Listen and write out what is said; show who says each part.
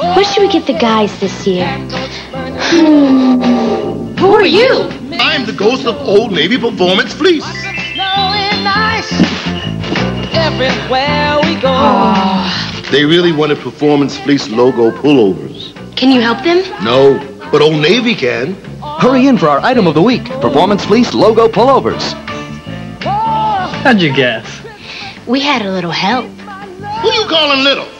Speaker 1: What should we get the guys this year?
Speaker 2: Who are you?
Speaker 3: I'm the ghost of Old Navy Performance Fleece.
Speaker 2: Everywhere we go.
Speaker 1: Oh.
Speaker 3: They really wanted Performance Fleece logo pullovers.
Speaker 1: Can you help them?
Speaker 3: No, but Old Navy can.
Speaker 4: Hurry in for our item of the week, Performance Fleece logo pullovers.
Speaker 5: How'd you guess?
Speaker 1: We had a little help.
Speaker 3: Who you calling little?